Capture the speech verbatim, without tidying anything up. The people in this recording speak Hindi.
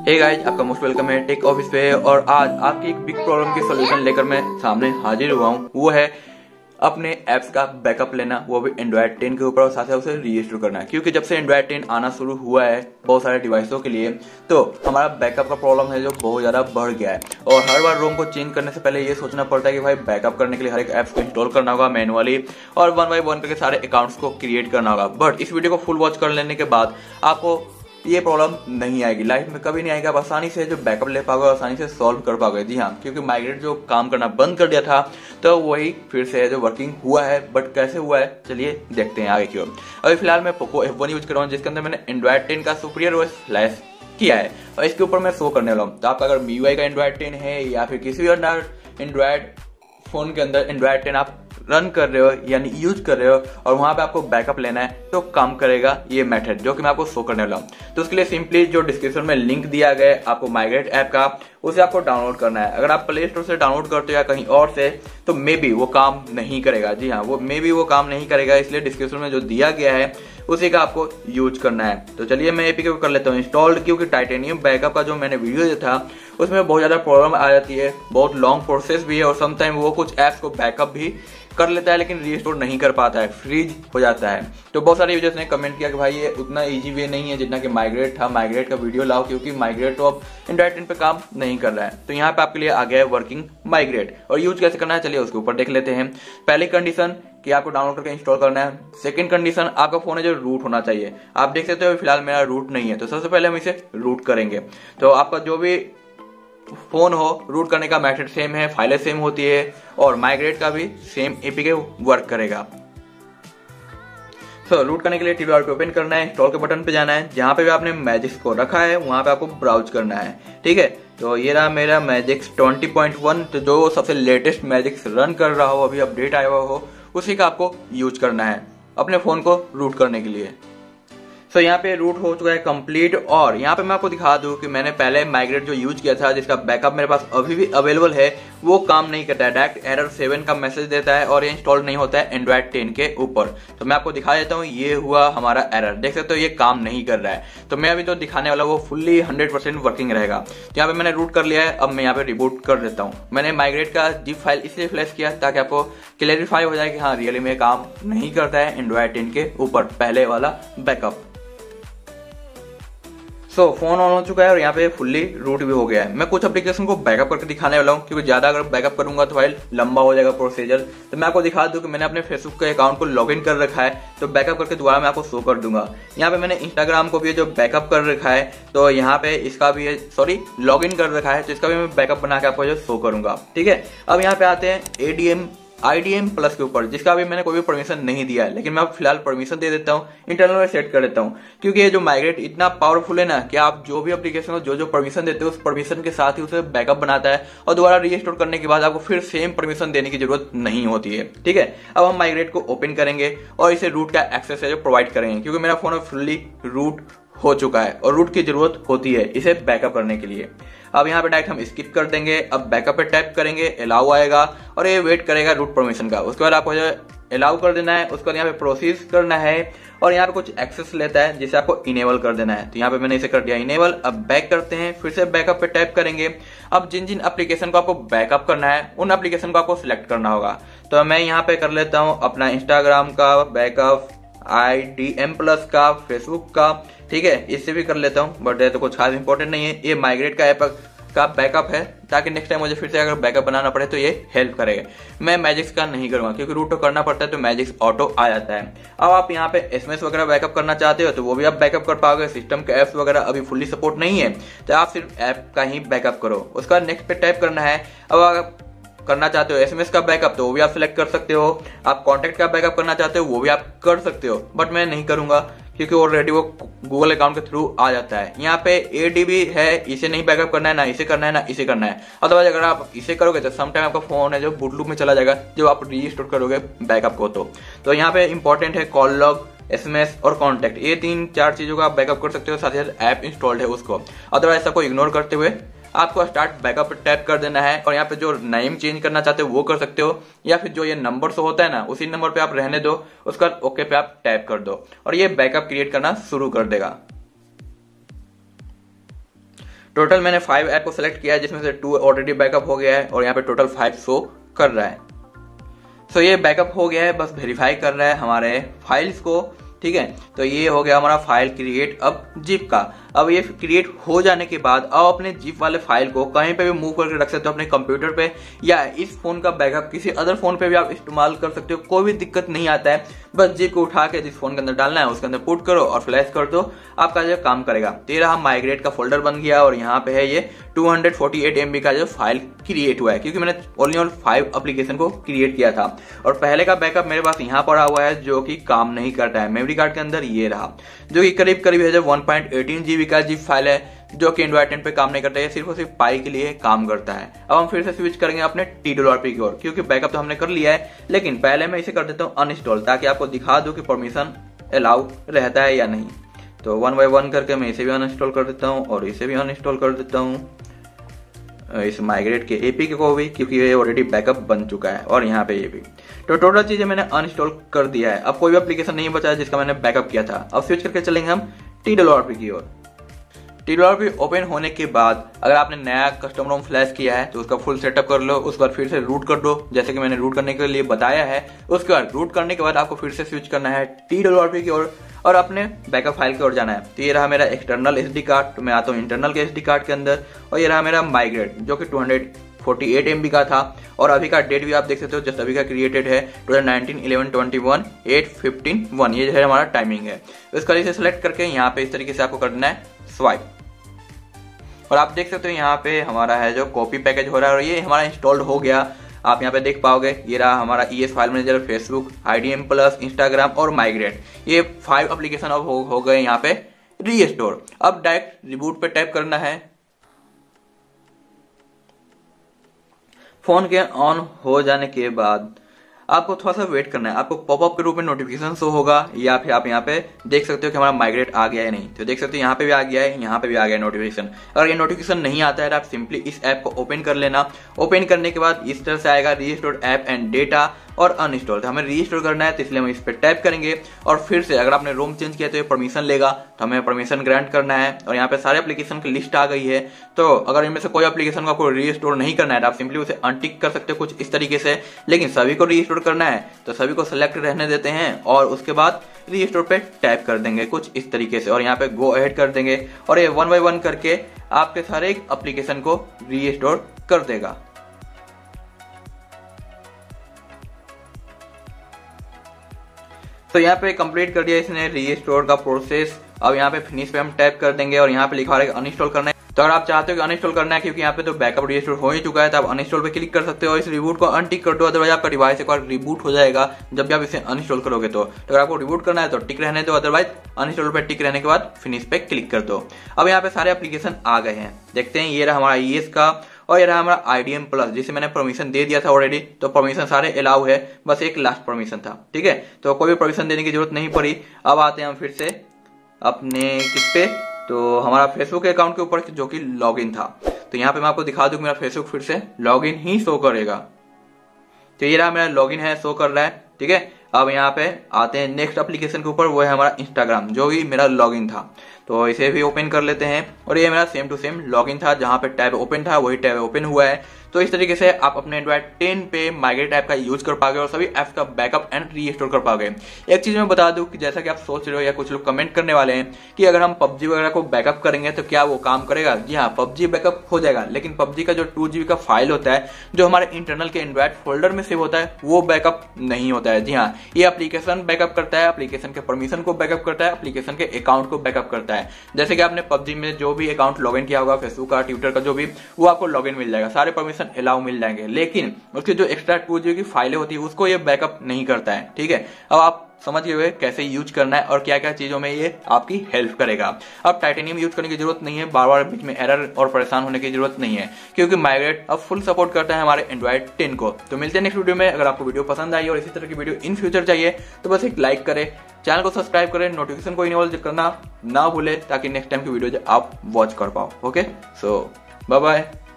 हे गाइस, आपका मोस्ट वेलकम है टेक ऑफिस पे। और आज आपकी एक बिग प्रॉब्लम की सॉल्यूशन लेकर मैं सामने हाजिर हुआ हूँ। वो है अपने ऐप्स का बैकअप लेना, वो भी एंड्रॉयड टेन के ऊपर, और साथ ही उसे रीइंस्टॉल करना। क्योंकि जब से एंड्रॉयड टेन आना शुरू हुआ है बहुत सारे डिवाइसों के लिए, तो हमारा बैकअप का प्रॉब्लम है जो बहुत ज़्यादा बढ़ गया है। और हर बार रोम को चेंज करने से पहले ये सोचना पड़ता है कि भाई बैकअप करने के लिए हर एक ऐप्स को इंस्टॉल करना होगा मैनुअली, और वन बाई वन करके सारे अकाउंट्स को क्रिएट करना होगा। बट इस वीडियो को फुल वॉच कर लेने के बाद आपको ये प्रॉब्लम नहीं आएगी, लाइफ में कभी नहीं आएगा। आप आसानी से जो बैकअप ले पाओगे, आसानी से सॉल्व कर पाओगे। जी हाँ, क्योंकि माइग्रेट जो काम करना बंद कर दिया था, तो वही फिर से जो वर्किंग हुआ है। बट कैसे हुआ है चलिए देखते हैं आगे की ओर। अभी फिलहाल मैं पोको एफ वन यूज कर रहा हूँ, जिसके अंदर मैंने एंड्रॉयड टेन का सुपीरियर ओएस फ्लैश किया है, और इसके ऊपर मैं शो करने वाला हूँ। तो आपका अगर M I U I का एंड्रॉयड टेन है या फिर किसी भी अन्य एंड्रॉयड फोन के अंदर एंड्रॉयड टेन आप रन कर रहे हो यानी यूज कर रहे हो, और वहां पे आपको बैकअप लेना है, तो काम करेगा ये मेथड जो कि मैं आपको शो करने वाला हूँ। तो उसके लिए सिंपली जो डिस्क्रिप्शन में लिंक दिया गया है आपको माइग्रेट ऐप का, उसे आपको डाउनलोड करना है। अगर आप प्ले स्टोर से डाउनलोड करते हो या कहीं और से, तो मे बी वो काम नहीं करेगा। जी हाँ, वो मे बी वो काम नहीं करेगा, इसलिए डिस्क्रिप्शन में जो दिया गया है उसी का आपको यूज करना है। तो चलिए मैं एपीके को कर लेता हूँ इंस्टॉल्ड, क्योंकि टाइटेनियम बैकअप का जो मैंने वीडियो दिया था उसमें बहुत ज्यादा प्रॉब्लम आ जाती है, बहुत लॉन्ग प्रोसेस भी है, और समटाइम वो कुछ ऐप्स को बैकअप भी कर लेता है लेकिन रीस्टोर नहीं कर पाता है, फ्रीज हो जाता है। तो बहुत सारे यूजर्स ने कमेंट किया कि भाई ये उतना इजी वे नहीं है जितना कि माइग्रेट था, माइग्रेट का वीडियो लाओ, क्योंकि माइग्रेट तो अब एंड्रॉयड टेन पे काम नहीं कर रहा है। तो यहाँ पे आपके लिए आ गया है वर्किंग माइग्रेट, और यूज कैसे करना है चलिए उसके ऊपर देख लेते हैं। पहली कंडीशन कि आपको डाउनलोड करके इंस्टॉल करना है। सेकंड कंडीशन, आपका फोन है जो रूट होना चाहिए। आप देख सकते हो फिलहाल मेरा रूट नहीं है, तो सबसे पहले हम इसे रूट करेंगे। तो आपका जो भी फोन हो, रूट करने का मेथड सेम है, फाइलें सेम होती है, और माइग्रेट का भी सेम एपीके वर्क करेगा। तो so, रूट करने के लिए टीडीआर पे ओपन करना है, इंस्टॉल के बटन पे जाना है, जहां पे भी आपने मैजिक्स को रखा है वहां पे आपको ब्राउज करना है। ठीक है, तो ये रहा मेरा मैजिक्स ट्वेंटी पॉइंट वन, तो जो सबसे लेटेस्ट मैजिक्स रन कर रहा हो, अभी अपडेट आया हुआ हो, उसी का आपको यूज करना है अपने फोन को रूट करने के लिए। सो so, यहाँ पे रूट हो चुका है कंप्लीट। और यहाँ पे मैं आपको दिखा दूं कि मैंने पहले माइग्रेट जो यूज किया था, जिसका बैकअप मेरे पास अभी भी अवेलेबल है, वो काम नहीं करता है, डायरेक्ट एरर सेवन का मैसेज देता है, और ये इंस्टॉल नहीं होता है एंड्रॉयड टेन के ऊपर। तो मैं आपको दिखा देता हूँ, ये हुआ हमारा एरर, देख सकते हो ये काम नहीं कर रहा है। तो मैं अभी तो दिखाने वाला वो फुल्ली हंड्रेड परसेंट वर्किंग रहेगा। तो यहाँ पे मैंने रूट कर लिया है, अब मैं यहाँ पे रिबूट कर देता हूँ। मैंने माइग्रेट का जिप फाइल इसलिए फ्लैश किया ताकि आपको क्लैरिफाई हो जाए कि हाँ रियली में काम नहीं करता है एंड्रॉयड टेन के ऊपर पहले वाला backup. So so, phone on हो चुका है और यहाँ पे फुल्ली रूट भी हो गया है। मैं कुछ एप्लीकेशन को बैकअप करके दिखाने वाला हूँ, क्योंकि ज्यादा अगर बैकअप करूंगा तो फाइल लंबा हो जाएगा प्रोसीजर। तो मैं आपको दिखा दूं कि मैंने अपने फेसबुक के अकाउंट को लॉगिन कर रखा है, तो बैकअप करके दोबारा मैं आपको शो कर दूंगा। यहाँ पे मैंने इंस्टाग्राम को भी जो बैकअप कर रखा है, तो यहाँ पे इसका भी सॉरी लॉगिन कर रखा है, तो इसका भी मैं बैकअप बना के आपको जो शो करूंगा। ठीक है, अब यहाँ पे आते हैं एडीएम आईडीएम प्लस के ऊपर, जिसका भी मैंने कोई भी परमिशन नहीं दिया है, लेकिन मैं आप फिलहाल परमिशन दे देता हूँ, इंटरनल में सेट कर देता हूँ। क्योंकि ये जो माइग्रेट इतना पावरफुल है ना कि आप जो भी एप्लीकेशन को जो जो परमिशन देते हो, उस परमिशन के साथ ही उसे बैकअप बनाता है, और दोबारा रीस्टोर करने के बाद आपको फिर सेम परमिशन देने की जरूरत नहीं होती है। ठीक है, अब हम माइग्रेट को ओपन करेंगे और इसे रूट का एक्सेस है जो प्रोवाइड करेंगे, क्योंकि मेरा फोन फुल्ली रूट हो चुका है और रूट की जरूरत होती है इसे बैकअप करने के लिए। अब यहाँ पे डायरेक्ट हम स्किप कर देंगे। अब बैकअप पे टैप करेंगे, अलाउ आएगा और ये वेट करेगा रूट परमिशन का। उसके बाद आपको अलाउ कर देना है, उसके बाद यहाँ पे प्रोसीड करना है, और यहाँ पे कुछ एक्सेस लेता है जिसे आपको इनेबल कर देना है। तो यहाँ पे मैंने इसे कर दिया इनेबल। अब बैक करते हैं, फिर से बैकअप पे टैप करेंगे। अब जिन जिन एप्लीकेशन को आपको बैकअप करना है उन एप्लीकेशन को आपको सिलेक्ट करना होगा। तो मैं यहाँ पे कर लेता हूँ अपना इंस्टाग्राम का बैकअप, आईडीएम प्लस का, फेसबुक का। ठीक है, इससे भी कर लेता हूँ, बट ये तो कुछ खास इंपॉर्टेंट नहीं है। ये माइग्रेट का ऐप का बैकअप है, ताकि नेक्स्ट टाइम मुझे फिर से अगर बैकअप बनाना पड़े तो ये हेल्प करेगा। मैं मैजिक्स का नहीं करूंगा, क्योंकि रूट तो करना पड़ता है, तो मैजिक्स ऑटो आ जाता है। अब आप यहाँ पे एसएमएस वगैरह बैकअप करना चाहते हो तो वो भी आप बैकअप कर पाओगे। सिस्टम के ऐप्स वगैरह अभी फुल्ली सपोर्ट नहीं है, तो आप सिर्फ ऐप का ही बैकअप करो। उसका नेक्स्ट पे टैप करना है। अब आप करना चाहते हो एसएमएस का बैकअप, तो वो भी आप सिलेक्ट कर सकते हो। आप कॉन्टैक्ट का बैकअप करना चाहते हो वो भी आप कर सकते हो, बट मैं नहीं करूंगा, क्योंकि ऑलरेडी वो गूगल अकाउंट के थ्रू आ जाता है। यहाँ पे एडीबी है, इसे नहीं बैकअप करना है, ना इसे करना है, ना इसे करना है। अदरवाइज अगर आप इसे करोगे तो समटाइम आपका फोन है जो बूट लूप में चला जाएगा जब आप रीस्टोर करोगे बैकअप को। तो, तो यहाँ पे इंपॉर्टेंट है कॉल लॉग, एसएमएस और कॉन्टैक्ट, ये तीन चार चीजों का आप बैकअप कर सकते हो, साथ ही साथ ऐप इंस्टॉल्ड है उसको। अदरवाइज सबको इग्नोर करते हुए आपको स्टार्ट बैकअप पे टैप कर देना है, और यहाँ पे जो नेम चेंज करना चाहते हो वो कर सकते हो, या फिर जो ये नंबर से होता है ना उसी नंबर पे आप रहने दो, उसका ओके पे आप टैप कर दो, और ये बैकअप क्रिएट करना शुरू कर देगा। टोटल मैंने फाइव ऐप को सिलेक्ट किया है, जिसमें से टू ऑलरेडी बैकअप हो गया है और यहाँ पे टोटल फाइव शो कर रहा है। सो so, ये बैकअप हो गया है, बस वेरीफाई कर रहा है हमारे फाइल्स को। ठीक है, तो ये हो गया हमारा फाइल क्रिएट अब जिप का। अब ये क्रिएट हो जाने के बाद अब अपने जिप वाले फाइल को कहीं पे भी मूव करके रख सकते हो, अपने कंप्यूटर पे या इस फोन का बैकअप किसी अदर फोन पे भी आप इस्तेमाल कर सकते हो, कोई भी दिक्कत नहीं आता है। बस जिप को उठा के जिस फोन के अंदर डालना है उसके अंदर पुट करो और फ्लैश कर दो, आपका जो काम करेगा। तो ये रहा माइग्रेट का फोल्डर बन गया और यहाँ पे है ये two hundred forty eight MB का जो फाइल क्रिएट हुआ है, क्योंकि मैंने ओनली ऑन फाइव एप्लीकेशन को क्रिएट किया था। और पहले का बैकअप मेरे पास यहाँ पड़ा हुआ है जो कि काम नहीं करता है, मेमोरी कार्ड के अंदर ये रहा, जो कि करीब करीब है जो one point one eight GB का जिप फाइल है, जो कि एंड्रॉइड टेन पे काम नहीं करता है, सिर्फ और सिर्फ पाई के लिए काम करता है। अब हम फिर से स्विच करेंगे अपने टी डब्ल्यू आर पी की ओर, क्योंकि बैकअप तो हमने कर लिया है, लेकिन पहले मैं इसे कर देता हूँ अनइंस्टॉल, ताकि आपको दिखा दूं कि परमिशन अलाउ रहता है या नहीं। तो वन बाय वन करके मैं इसे भी अनइंस्टॉल कर देता हूँ और इसे भी अनइंस्टॉल कर देता हूँ, इस माइग्रेट के एपीके को भी, क्योंकि ये ऑलरेडी बैकअप बन चुका है, और यहाँ पे ये भी। तो टोटल चीजें मैंने अनइंस्टॉल कर दिया है। अब कोई भी एप्लीकेशन नहीं बचा है जिसका मैंने बैकअप किया था। अब स्विच करके चलेंगे हम टी डब्ल्यू आर पी की ओर। T W R P open होने के बाद अगर आपने नया कस्टम रोम फ्लैश किया है तो उसका फुल सेटअप कर लो, उसके बाद फिर से रूट कर दो, जैसे कि मैंने रूट करने के लिए बताया है। उसके बाद रूट करने के बाद आपको फिर से स्विच करना है टी डब्ल्यू आर पी की ओर और अपने बैकअप फाइल की ओर जाना है। तो ये रहा मेरा एक्सटर्नल एसडी कार्ड, तो मैं आता हूँ इंटरनल के एसडी कार्ड के अंदर, और ये रहा मेरा माइग्रेट जो कि two hundred forty eight MB का था। और अभी का डेट भी आप देख सकते हो, जस्ट अभी का क्रिएटेड है twenty nineteen eleven twenty one eight fifteen one, ये जो है हमारा टाइमिंग है। इसका इसे सेलेक्ट करके यहाँ पे इस तरीके से आपको करना है स्वाइप, और आप देख सकते हो यहाँ पे हमारा है जो कॉपी पैकेज हो रहा है और ये हमारा इंस्टॉल्ड हो गया। आप यहाँ पे देख पाओगे, ये रहा हमारा E S file manager, Facebook, IDM plus, Instagram और माइग्रेट, ये फाइव एप्लीकेशन अब हो, हो गए यहाँ पे रीस्टोर। अब डायरेक्ट रिबूट पे टैप करना है। फोन के ऑन हो जाने के बाद आपको थोड़ा सा वेट करना है, आपको पॉपअप के रूप में नोटिफिकेशन शो होगा, या फिर आप यहाँ पे देख सकते हो कि हमारा माइग्रेट आ गया है नहीं। तो देख सकते हो यहाँ पे भी आ गया है, यहाँ पे भी आ गया है नोटिफिकेशन। अगर ये नोटिफिकेशन नहीं आता है तो आप सिंपली इस ऐप को ओपन कर लेना। ओपन करने के बाद इस तरह से आएगा रीस्टोर ऐप एंड डेटा और अनइंस्टॉल। तो हमें रीस्टोर करना है, तो इसलिए हम इस पर टैप करेंगे और फिर से अगर आपने रोम चेंज किया तो ये परमिशन लेगा, तो हमें परमिशन ग्रांट करना है। और यहाँ पे सारे एप्लीकेशन की लिस्ट आ गई है, तो अगर इनमें से कोई एप्लीकेशन को आपको रीस्टोर नहीं करना है तो आप सिंपली उसे अनटिक कर सकते हो कुछ इस तरीके से। लेकिन सभी को रीस्टोर करना है तो सभी को सिलेक्ट रहने देते हैं और उसके बाद रीस्टोर पे टैप कर देंगे कुछ इस तरीके से, और यहाँ पे गो अहेड कर देंगे और ये वन बाय वन करके आपके सारे एप्लीकेशन को रीस्टोर कर देगा। तो यहाँ पे कंप्लीट कर दिया इसने रीस्टोर का प्रोसेस। अब यहाँ पे फिनिश पे हम टैप कर देंगे और यहाँ पे लिखा रहेगा अनइंस्टॉल करना है। तो अगर आप चाहते हो कि अनइंस्टॉल करना है, क्योंकि यहाँ पे तो बैकअप रीस्टोर हो ही चुका है, तो आप अनइंस्टॉल पे क्लिक कर सकते हो। इस रिबूट को अनटिक कर दो, अदरवाइज आपका डिवाइस एक बार रिबूट हो जाएगा जब भी आप इसे अनइंस्टॉल करोगे। तो अगर आपको रिबूट करना है तो टिक रहने दो, अदरवाइज अनइंस्टॉल पे टिक रहने के बाद फिनिश पे क्लिक कर दो। अब यहाँ पे सारे एप्लीकेशन आ गए हैं, देखते हैं। ये रहा हमारा ई एस का और ये रहा हमारा आईडीएम प्लस, जिसे मैंने परमिशन दे दिया था ऑलरेडी। तो परमिशन सारे अलाउ है, बस एक लास्ट परमिशन था। ठीक है, तो कोई भी परमिशन देने की जरूरत नहीं पड़ी। अब आते हैं हम फिर से अपने किस पे, तो हमारा फेसबुक अकाउंट के ऊपर जो कि लॉगिन था। तो यहाँ पे मैं आपको दिखा दूं कि मेरा फेसबुक फिर से लॉगिन ही शो करेगा। तो ये रहा मेरा लॉगिन है, शो कर रहा है। ठीक है, अब यहाँ पे आते हैं नेक्स्ट एप्लीकेशन के ऊपर, वो है हमारा इंस्टाग्राम, जो भी मेरा लॉगिन था। तो इसे भी ओपन कर लेते हैं और ये मेरा सेम टू सेम लॉगिन था, जहां पे टैब ओपन था वही टैब ओपन हुआ है। तो इस तरीके से आप अपने एंड्रॉइड टेन पे माइग्रेट ऐप का यूज कर पाओगे और सभी ऐप्स का बैकअप एंड रीस्टोर कर पाओगे। एक चीज मैं बता दूं कि जैसा कि आप सोच रहे हो या कुछ लोग कमेंट करने वाले हैं कि अगर हम पबजी वगैरह को बैकअप करेंगे तो क्या वो काम करेगा। जी हाँ, पबजी बैकअप हो जाएगा, लेकिन पबजी का जो टू जीबी का फाइल होता है जो हमारे इंटरनल के एंड्रॉइड फोल्डर में सेव होता है वो बैकअप नहीं होता है। जी हाँ, ये एप्लीकेशन बैकअप करता है, एप्लीकेशन के परमिशन को बैकअप करता है, एप्लीकेशन के अकाउंट को बैकअप करता है। जैसे कि आपने पबजी में जो भी अकाउंट लॉगिन किया होगा, फेसबुक का, ट्विटर का, जो भी, वो आपको लॉगिन मिल जाएगा, सारे परमिशन अलाउ मिल जाएंगे। लेकिन उसकी जो एक्स्ट्रा टू जीबी की फाइलें होती है उसको ये बैकअप नहीं करता है। ठीक है, अब आप समझ गए कैसे यूज करना है और क्या क्या चीजों में ये आपकी हेल्प करेगा। अब टाइटेनियम यूज करने की जरूरत नहीं है, बार बार बीच में एरर और परेशान होने की जरूरत नहीं है, क्योंकि माइग्रेट अब फुल सपोर्ट करता है हमारे एंड्रॉइड टेन को। तो मिलते हैं नेक्स्ट वीडियो में। अगर आपको वीडियो पसंद आई और इसी तरह की वीडियो इन फ्यूचर चाहिए तो बस एक लाइक करें, चैनल को सब्सक्राइब करें, नोटिफिकेशन को इनेबल करना ना भूले, ताकि नेक्स्ट टाइम की वीडियो आप वॉच कर पाओ। Okay, so bye bye.